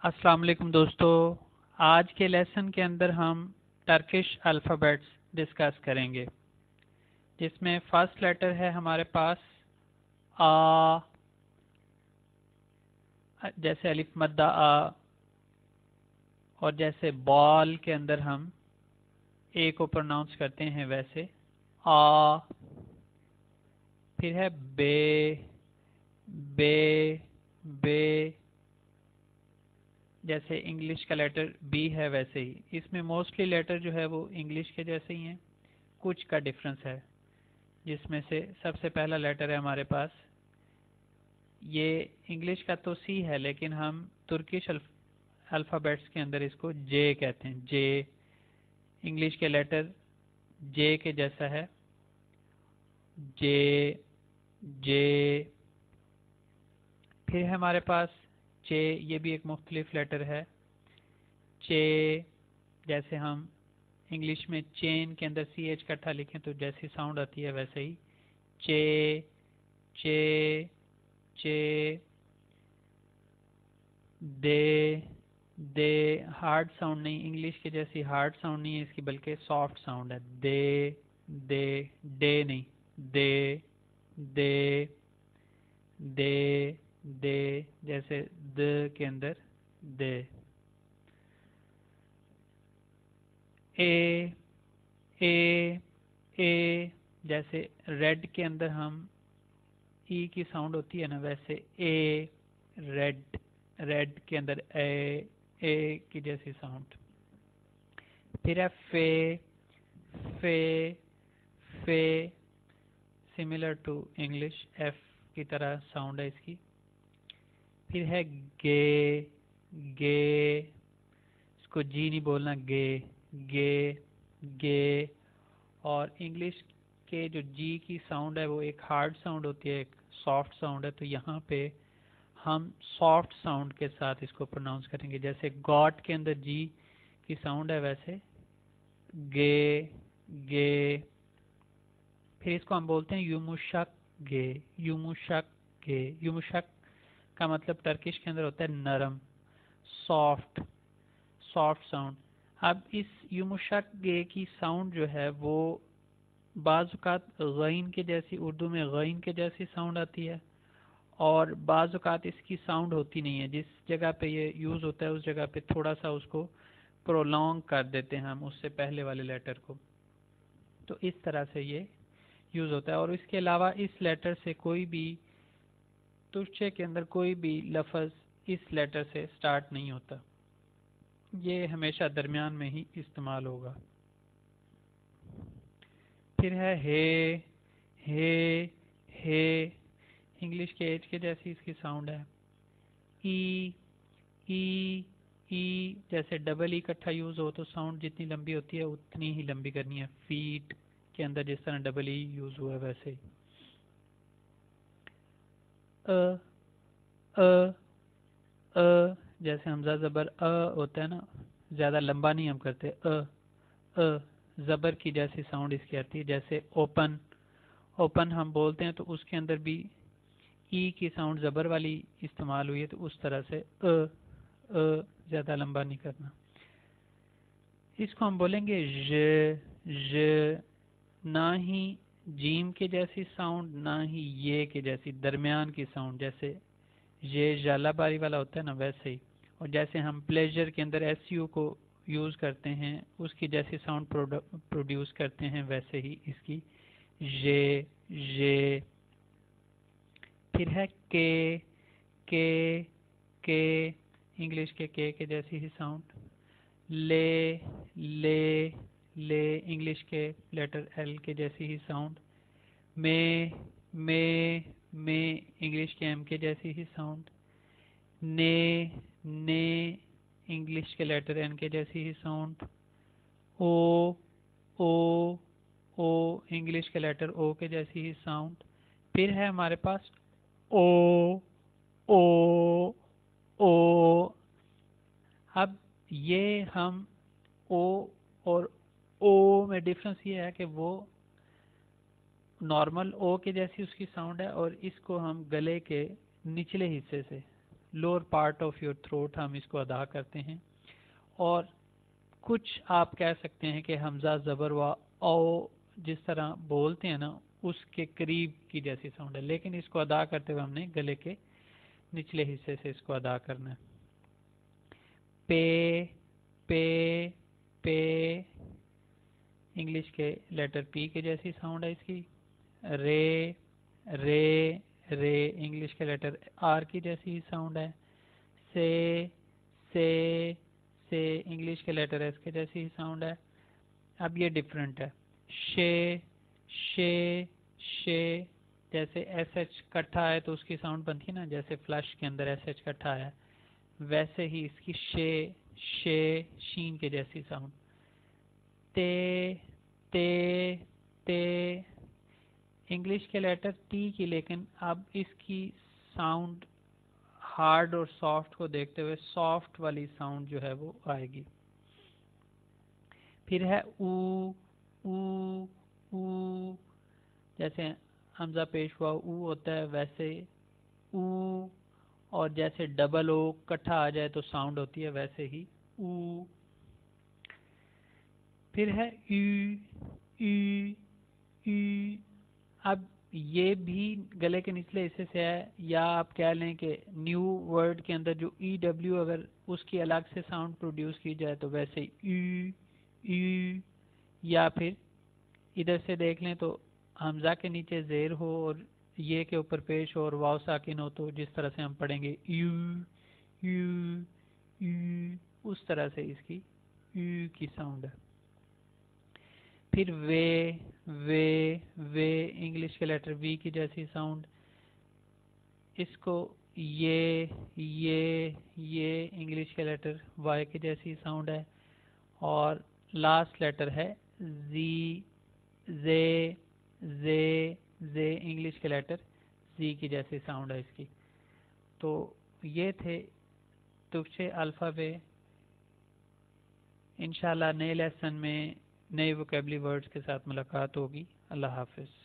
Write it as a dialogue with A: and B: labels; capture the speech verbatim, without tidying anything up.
A: अस्सलाम वालेकुम दोस्तों, आज के लेसन के अंदर हम टर्किश अल्फ़ाबेट्स डिस्कस करेंगे, जिसमें फर्स्ट लेटर है हमारे पास आ, जैसे अलिफ मद्दा आ, और जैसे बॉल के अंदर हम ए को प्रोनाउंस करते हैं वैसे आ। फिर है बे, बे, बे, जैसे इंग्लिश का लेटर बी है वैसे ही। इसमें मोस्टली लेटर जो है वो इंग्लिश के जैसे ही हैं, कुछ का डिफरेंस है, जिसमें से सबसे पहला लेटर है हमारे पास, ये इंग्लिश का तो सी है लेकिन हम तुर्किश अल्फ़ाबेट्स के अंदर इसको जे कहते हैं। जे इंग्लिश के लेटर जे के जैसा है, जे, जे। फिर है हमारे पास चे, ये भी एक मुख्तलिफ लेटर है। चे, जैसे हम इंग्लिश में चेन के अंदर सी एच इकट्ठा लिखें तो जैसी साउंड आती है वैसे ही चे, चे, चे। दे, दे, हार्ड साउंड नहीं, इंग्लिश के जैसी हार्ड साउंड नहीं है इसकी, बल्कि सॉफ्ट साउंड है। दे, दे, डे नहीं, दे, दे, दे, दे, जैसे द के अंदर दे। ए, ए, ए, जैसे रेड के अंदर हम ई की साउंड होती है ना, वैसे ए, रेड, रेड के अंदर ए, ए की जैसी साउंड। फिर है फे, फे, फे, सिमिलर टू इंग्लिश, एफ की तरह साउंड है इसकी। फिर है गे, गे, इसको जी नहीं बोलना, गे, गे, गे। और इंग्लिश के जो जी की साउंड है वो एक हार्ड साउंड होती है, एक सॉफ्ट साउंड है, तो यहाँ पे हम सॉफ्ट साउंड के साथ इसको प्रोनाउंस करेंगे। जैसे गॉड के अंदर जी की साउंड है वैसे गे, गे। फिर इसको हम बोलते हैं युमुशक गे, युमुशक गे। युमुशक का मतलब टर्किश के अंदर होता है नरम, सॉफ्ट, सॉफ्ट साउंड। अब इस युमुशक गे की साउंड जो है वो बाज़ औक़ात गैन के जैसी, उर्दू में गैन के जैसी साउंड आती है, और बाज़ औक़ात इसकी साउंड होती नहीं है। जिस जगह पे ये यूज़ होता है उस जगह पे थोड़ा सा उसको प्रोलॉन्ग कर देते हैं हम उससे पहले वाले लेटर को, तो इस तरह से ये यूज़ होता है। और इसके अलावा इस लेटर से कोई भी तुर्चे के अंदर कोई भी लफ्ज़ इस लेटर से स्टार्ट नहीं होता, ये हमेशा दरमियान में ही इस्तेमाल होगा। फिर है हे, हे, हे, इंग्लिश के एच के जैसी इसकी साउंड है। ई, ई, ई, जैसे डबल ई इकट्ठा यूज़ हो तो साउंड जितनी लंबी होती है उतनी ही लंबी करनी है। फीट के अंदर जिस तरह डबल ई यूज़ हुआ है वैसे ही। अ, अ, अ, जैसे हमजा ज़बर अ होता है ना, ज़्यादा लंबा नहीं हम करते, अ, अ, ज़बर की जैसी साउंड इसकी आती है। जैसे ओपन, ओपन हम बोलते हैं तो उसके अंदर भी ई की साउंड ज़बर वाली इस्तेमाल हुई है, तो उस तरह से अ, अ, ज़्यादा लंबा नहीं करना। इसको हम बोलेंगे ज, ज, ना ही जीम के जैसी साउंड ना ही ये के जैसी, दरमियान की साउंड, जैसे ये जालाबारी वाला होता है ना वैसे ही। और जैसे हम प्लेजर के अंदर एस यू को यूज़ करते हैं उसकी जैसी साउंड प्रोड्यूस करते हैं वैसे ही इसकी ये, ये। फिर है के, के, के, इंग्लिश के के के जैसी ही साउंड। ले, ले, ले, इंग्लिश के लेटर एल के जैसी ही साउंड। मे, मे, मे, इंग्लिश के एम के जैसी ही साउंड। ने, ने, इंग्लिश के लेटर एन के जैसी ही साउंड। ओ, ओ, ओ, इंग्लिश के लेटर ओ के जैसी ही साउंड। फिर है हमारे पास ओ, ओ, ओ। अब ये हम ओ और ओ में डिफरेंस ये है कि वो नॉर्मल ओ के जैसी उसकी साउंड है, और इसको हम गले के निचले हिस्से से lower part of your throat ہم اس کو ادا کرتے ہیں، اور کچھ آپ کہہ سکتے ہیں کہ حمزہ زبر و او جس طرح بولتے ہیں نا اس کے قریب کی جیسی ساؤنڈ ہے، لیکن اس کو ادا کرتے ہوئے ہم نے گلے کے نچلے حصے سے اس کو ادا کرنا ہے۔ پے پے پے انگلش کے لیٹر پی کے جیسی ساؤنڈ ہے اس کی۔ رے رے رے انگلش کے لیٹر آر کی جیسی ساؤنڈ ہے۔ سے سے سے انگلش کے لیٹر ایس کے جیسی ساؤنڈ ہے۔ اب یہ ڈفرنٹ ہے۔ شے شے شے جیسے ایس ایچ کٹھا ہے تو اس کی ساؤنڈ بنتی ہے نا، جیسے فلش کے اندر ایس ایچ کٹھا ہے ویسے ہی اس کی شے شے شین کے جیسی ساؤنڈ۔ تے تے تے انگلش کے لیٹر ٹی کی، لیکن اب اس کی ساؤنڈ ہارڈ اور سافٹ کو دیکھتے ہوئے سافٹ والی ساؤنڈ جو ہے وہ آئے گی۔ پھر ہے او او او جیسے حمزہ پیش ہوا او ہوتا ہے ویسے او، اور جیسے ڈبل او کٹھا آ جائے تو ساؤنڈ ہوتی ہے ویسے ہی او۔ پھر ہے یو یو یو، اب یہ بھی گلے کے نچلے حصے سے ہے، یا آپ کہہ لیں کہ نیو ورڈ کے اندر جو ای ڈبلیو اگر اس کی الگ سے ساؤنڈ پروڈیوس کی جائے تو ویسے یو یو، یا پھر ادھر سے دیکھ لیں تو حمزہ کے نیچے زیر ہو اور یہ کے اوپر پیش ہو اور واو ساکن ہو تو جس طرح سے ہم پڑھیں گے یو یو یو، اس طرح سے اس کی یو کی ساؤنڈ ہے۔ پھر وے وے وے انگلش کے لیٹر وی کی جیسی ساؤنڈ، اس کو یہ یہ یہ انگلش کے لیٹر وائی کی جیسی ساؤنڈ ہے، اور لاسٹ لیٹر ہے زی زے زے زے انگلش کے لیٹر زی کی جیسی ساؤنڈ ہے اس کی۔ تو یہ تھے ترکچے الفابے۔ انشاءاللہ نئے لیسن میں نئے ووکیبلری ورڈز کے ساتھ ملاقات ہوگی۔ اللہ حافظ۔